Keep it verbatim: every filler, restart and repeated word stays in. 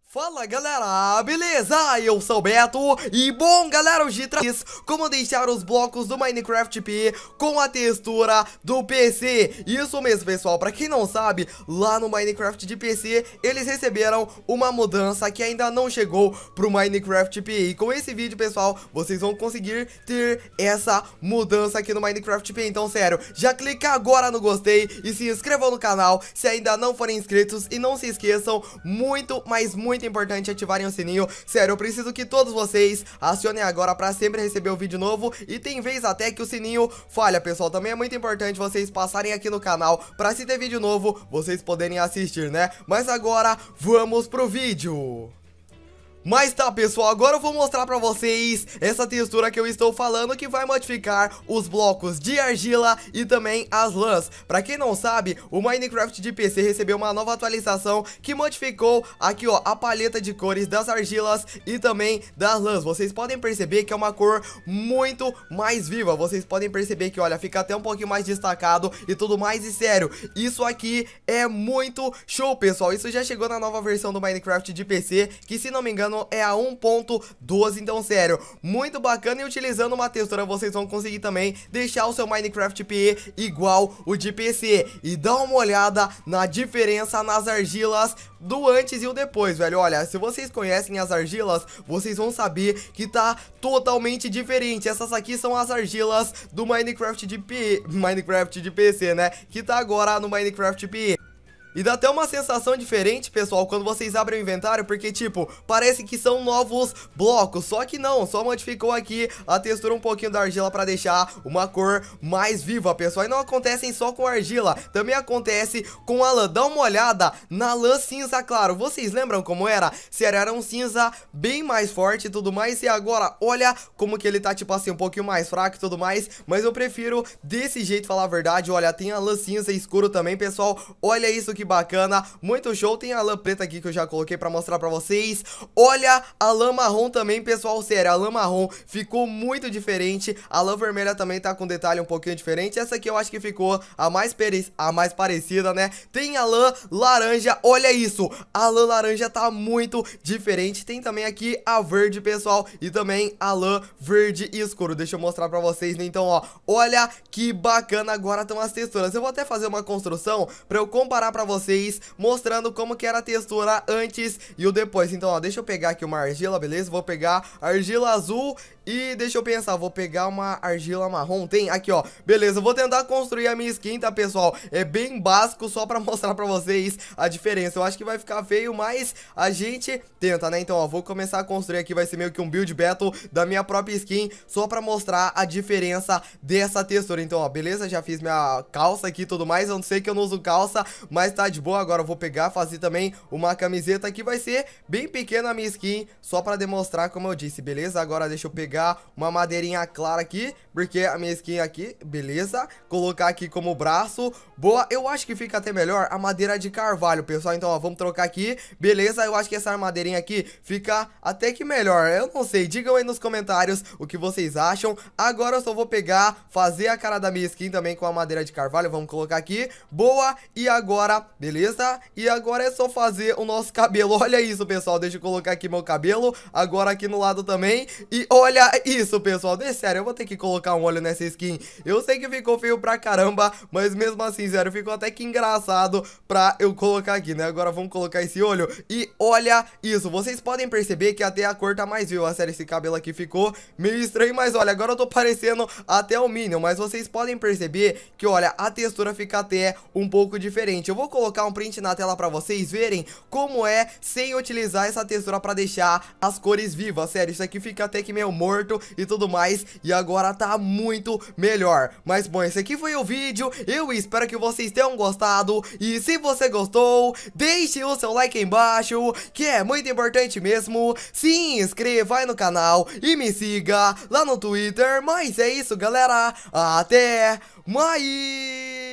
Fala galera, beleza? Eu sou o Beto e bom galera, hoje traz como deixar os blocos do Minecraft P com a textura do P C. Isso mesmo pessoal, pra quem não sabe, lá no Minecraft de P C eles receberam uma mudança que ainda não chegou pro Minecraft P. E com esse vídeo pessoal, vocês vão conseguir ter essa mudança aqui no Minecraft P. Então sério, já clica agora no gostei e se inscrevam no canal se ainda não forem inscritos. E não se esqueçam, muito, mas muito importante ativarem o sininho. Sério, eu preciso que todos vocês acionem agora pra sempre receber o vídeo novo. E tem vez até que o sininho falha, pessoal. Também é muito importante vocês passarem aqui no canal pra, se ter vídeo novo, vocês poderem assistir, né? Mas agora, vamos pro vídeo. Mas tá pessoal, agora eu vou mostrar pra vocês essa textura que eu estou falando, que vai modificar os blocos de argila e também as lãs. Pra quem não sabe, o Minecraft de P C recebeu uma nova atualização que modificou aqui ó, a paleta de cores das argilas e também das lãs. Vocês podem perceber que é uma cor muito mais viva. Vocês podem perceber que olha, fica até um pouquinho mais destacado e tudo mais. E sério, isso aqui é muito show pessoal. Isso já chegou na nova versão do Minecraft de P C, que se não me engano é a um ponto doze, então sério, muito bacana. E utilizando uma textura vocês vão conseguir também deixar o seu Minecraft P igual o de P C. E dá uma olhada na diferença nas argilas do antes e o depois, velho. Olha, se vocês conhecem as argilas, vocês vão saber que tá totalmente diferente. Essas aqui são as argilas do Minecraft de P... Minecraft de P C, né? Que tá agora no Minecraft P. E dá até uma sensação diferente, pessoal, quando vocês abrem o inventário, porque, tipo, parece que são novos blocos. Só que não, só modificou aqui a textura um pouquinho da argila pra deixar uma cor mais viva, pessoal. E não acontecem só com argila, também acontece com a lã. Dá uma olhada na lã cinza claro. Vocês lembram como era? Sério, era um cinza bem mais forte e tudo mais. E agora, olha como que ele tá, tipo assim, um pouquinho mais fraco e tudo mais. Mas eu prefiro desse jeito, falar a verdade. Olha, tem a lã cinza escuro também, pessoal. Olha isso que bacana, muito show. Tem a lã preta aqui que eu já coloquei pra mostrar pra vocês. Olha a lã marrom também, pessoal, sério, a lã marrom ficou muito diferente. A lã vermelha também tá com um detalhe um pouquinho diferente. Essa aqui eu acho que ficou a mais, pere... a mais parecida, né? Tem a lã laranja, olha isso, a lã laranja tá muito diferente. Tem também aqui a verde, pessoal, e também a lã verde escuro. Deixa eu mostrar pra vocês, né? Então, ó, olha que bacana agora estão as texturas. Eu vou até fazer uma construção pra eu comparar pra vocês, mostrando como que era a textura antes e o depois. Então, ó, deixa eu pegar aqui uma argila, beleza? Vou pegar argila azul e deixa eu pensar, vou pegar uma argila marrom. Tem aqui, ó, beleza, eu vou tentar construir a minha skin, tá, pessoal? É bem básico, só pra mostrar pra vocês a diferença. Eu acho que vai ficar feio, mas a gente tenta, né? Então, ó, vou começar a construir aqui, vai ser meio que um build battle da minha própria skin, só pra mostrar a diferença dessa textura. Então, ó, beleza, já fiz minha calça aqui e tudo mais. Eu não sei que eu não uso calça, mas tá de boa. Agora eu vou pegar, fazer também uma camiseta que vai ser bem pequena a minha skin, só pra demonstrar como eu disse, beleza? Agora deixa eu pegar uma madeirinha clara aqui, porque a minha skin aqui, beleza? Colocar aqui como braço, boa. Eu acho que fica até melhor a madeira de carvalho, pessoal. Então, ó, vamos trocar aqui, beleza? Eu acho que essa armadeirinha aqui fica até que melhor. Eu não sei, digam aí nos comentários o que vocês acham. Agora eu só vou pegar, fazer a cara da minha skin também com a madeira de carvalho. Vamos colocar aqui, boa. E agora, beleza? E agora é só fazer o nosso cabelo. Olha isso, pessoal, deixa eu colocar aqui meu cabelo, agora aqui no lado também. E olha isso, pessoal, de sério, eu vou ter que colocar um olho nessa skin. Eu sei que ficou feio pra caramba, mas mesmo assim, sério, ficou até que engraçado pra eu colocar aqui, né? Agora vamos colocar esse olho e olha isso. Vocês podem perceber que até a cor tá mais viva. Sério, esse cabelo aqui ficou meio estranho, mas olha, agora eu tô parecendo até o Minion. Mas vocês podem perceber que, olha, a textura fica até um pouco diferente. Eu vou colocar um print na tela pra vocês verem como é sem utilizar essa textura pra deixar as cores vivas. Sério, isso aqui fica até que meio morto e tudo mais, e agora tá muito melhor. Mas bom, esse aqui foi o vídeo, eu espero que vocês tenham gostado, e se você gostou, deixe o seu like aí embaixo, que é muito importante mesmo. Se inscreva aí no canal e me siga lá no Twitter. Mas é isso, galera, até mais!